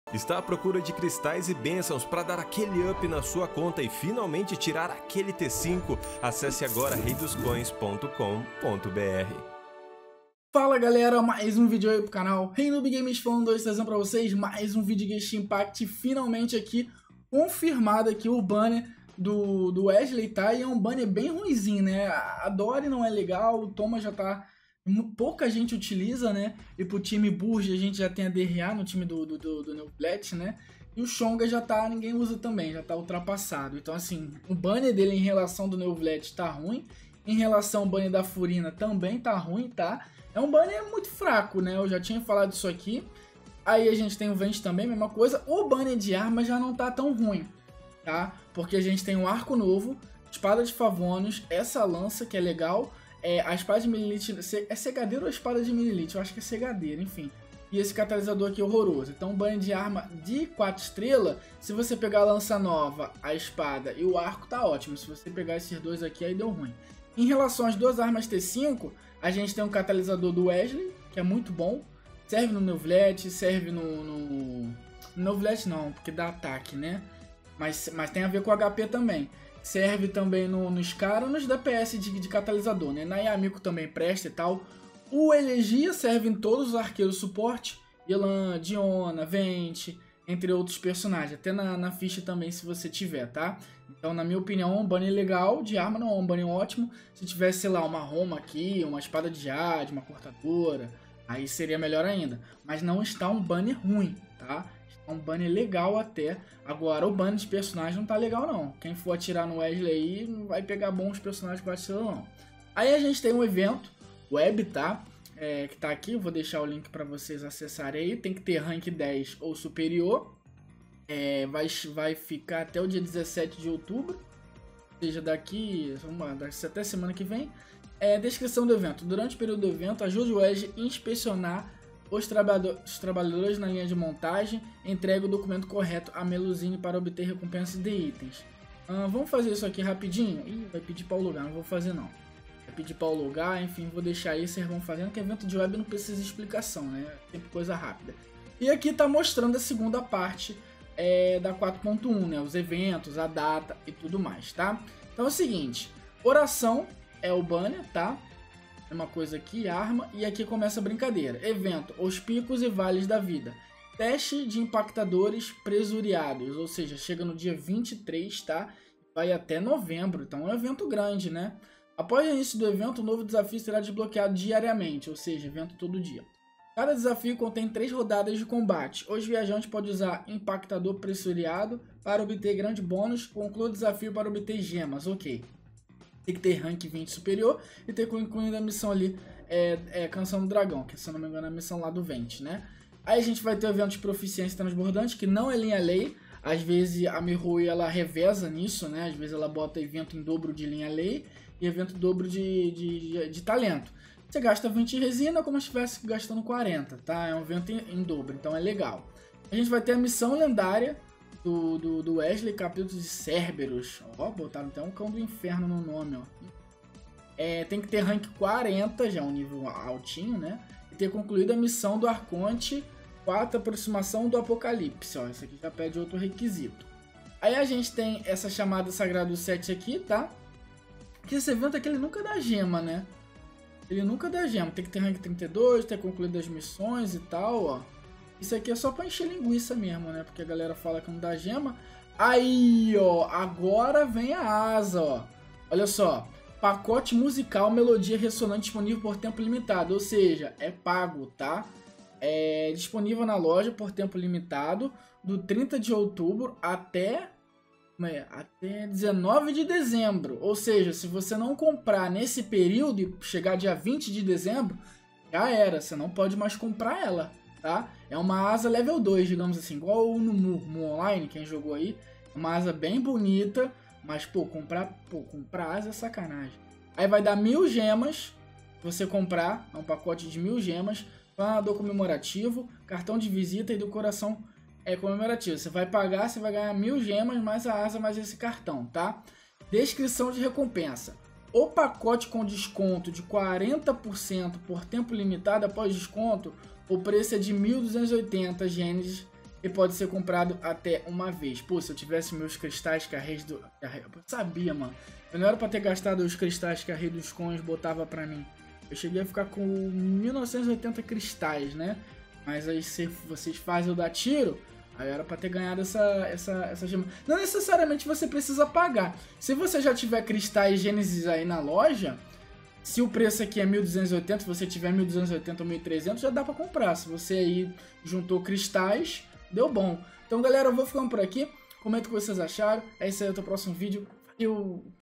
Está à procura de cristais e bênçãos para dar aquele up na sua conta e finalmente tirar aquele T5? Acesse agora reidoscoins.com.br. Fala galera, mais um vídeo aí pro canal Reinubi Games Fan 2 trazendo pra vocês mais um vídeo de Genshin Impact. Finalmente aqui, confirmado aqui o banner do Wesley, tá? E é um banner bem ruinzinho, né? A Dory não é legal, o Thomas já tá... pouca gente utiliza, né? E pro time Burge a gente já tem a DRA no time do Neuvlet, né? E o Xonga já tá, ninguém usa também, já tá ultrapassado. Então assim, o banner dele em relação do Neuvlet tá ruim. Em relação ao banner da Furina também tá ruim, tá? É um banner muito fraco, né? Eu já tinha falado isso aqui. Aí a gente tem o Vent também, mesma coisa. O banner de arma já não tá tão ruim, tá? Porque a gente tem um arco novo, espada de Favonius, essa lança que é legal. A espada de Mililith, é cegadeiro ou espada de Mililith? Eu acho que é cegadeiro, enfim. E esse catalisador aqui é horroroso. Então, banho de arma de 4 estrelas, se você pegar a lança nova, a espada e o arco, tá ótimo. Se você pegar esses dois aqui, aí deu ruim. Em relação às duas armas T5, a gente tem um catalisador do Wesley, que é muito bom. Serve no Neuvlet, serve no Neuvlet não, porque dá ataque, né? Mas tem a ver com HP também. Serve também no Scar ou nos DPS de catalisador, né? Na Yamiko também presta e tal. O Elegia serve em todos os arqueiros suporte. Yelan, Diona, Vent, entre outros personagens. Até na ficha também, se você tiver, tá? Então, na minha opinião, é um banner legal. De arma não é um banner ótimo. Se tivesse, sei lá, uma Roma aqui, uma espada de jade, uma cortadora, aí seria melhor ainda. Mas não está um banner ruim, tá? Um banner legal até. Agora o banner de personagem não tá legal não. Quem for atirar no Wesley aí não vai pegar bons personagens para atirar não. Aí a gente tem um evento web, tá? Que tá aqui, eu vou deixar o link para vocês acessarem aí. Tem que ter rank 10 ou superior. Vai ficar até o dia 17 de outubro. Ou seja, daqui até semana que vem. Descrição do evento. Durante o período do evento, ajude o Wesley a inspecionar os trabalhadores na linha de montagem. Entrega o documento correto a Melusine para obter recompensas de itens. Vamos fazer isso aqui rapidinho. Ih, vai pedir para o lugar, não vou fazer não. Vai pedir para o lugar, enfim, vou deixar aí, vocês vão fazendo, que evento de web não precisa de explicação, né? Sempre coisa rápida. E aqui tá mostrando a segunda parte da 4.1, né? Os eventos, a data e tudo mais, tá? Então é o seguinte, oração é o banner, tá? Uma coisa aqui, arma, e aqui começa a brincadeira. Evento, os picos e vales da vida. Teste de impactadores presuriados, ou seja, chega no dia 23, tá? Vai até novembro, então é um evento grande, né? Após o início do evento, o novo desafio será desbloqueado diariamente, ou seja, evento todo dia. Cada desafio contém 3 rodadas de combate. Os viajantes podem usar impactador pressuriado para obter grande bônus. Conclua o desafio para obter gemas, ok. Tem que ter rank 20 superior e ter concluído a missão ali, Canção do Dragão, que se eu não me engano é a missão lá do Vent, né? Aí a gente vai ter o evento de proficiência transbordante, que não é linha lei. Às vezes a Mihoui ela reveza nisso, né? Às vezes ela bota evento em dobro de linha lei e evento em dobro de talento. Você gasta 20 resina como se estivesse gastando 40, tá? É um evento em dobro, então é legal. A gente vai ter a missão lendária do Wesley, capítulo de Cerberus. Ó, botaram até um cão do inferno no nome, ó. Tem que ter rank 40, já é um nível altinho, né? E ter concluído a missão do Arconte 4, aproximação do Apocalipse, ó. Isso aqui já pede outro requisito. Aí a gente tem essa chamada Sagrado 7 aqui, tá? Que esse evento aqui ele nunca dá gema, né? Ele nunca dá gema. Tem que ter rank 32, ter concluído as missões e tal, ó. Isso aqui é só pra encher linguiça mesmo, né? Porque a galera fala que não dá gema. Aí, ó. Agora vem a asa, ó. Olha só. Pacote musical, melodia ressonante disponível por tempo limitado. Ou seja, é pago, tá? É disponível na loja por tempo limitado. Do 30 de outubro até 19 de dezembro. Ou seja, se você não comprar nesse período e chegar dia 20 de dezembro, já era. Você não pode mais comprar ela. Tá? É uma asa level 2, digamos assim, igual no Mu Online, quem jogou aí. Uma asa bem bonita, mas comprar asa é sacanagem. Aí vai dar 1000 gemas, você comprar, é um pacote de 1000 gemas, planador comemorativo, cartão de visita e decoração comemorativo. Você vai pagar, você vai ganhar 1000 gemas, mais a asa, mais esse cartão, tá? Descrição de recompensa. O pacote com desconto de 40% por tempo limitado após desconto, o preço é de 1.280 ienes e pode ser comprado até uma vez. Pô, se eu tivesse meus cristais que a rede do... Eu sabia, mano. Eu não era pra ter gastado os cristais que a rede dos coins botava pra mim. Eu cheguei a ficar com 1980 cristais, né? Mas aí se vocês fazem o da tiro, aí era pra ter ganhado essa gema. Não necessariamente você precisa pagar. Se você já tiver cristais Gênesis aí na loja, se o preço aqui é 1280, se você tiver 1280 ou 1300, já dá pra comprar. Se você aí juntou cristais, deu bom. Então, galera, eu vou ficando por aqui. Comenta o que vocês acharam. É isso aí, até o próximo vídeo. Valeu!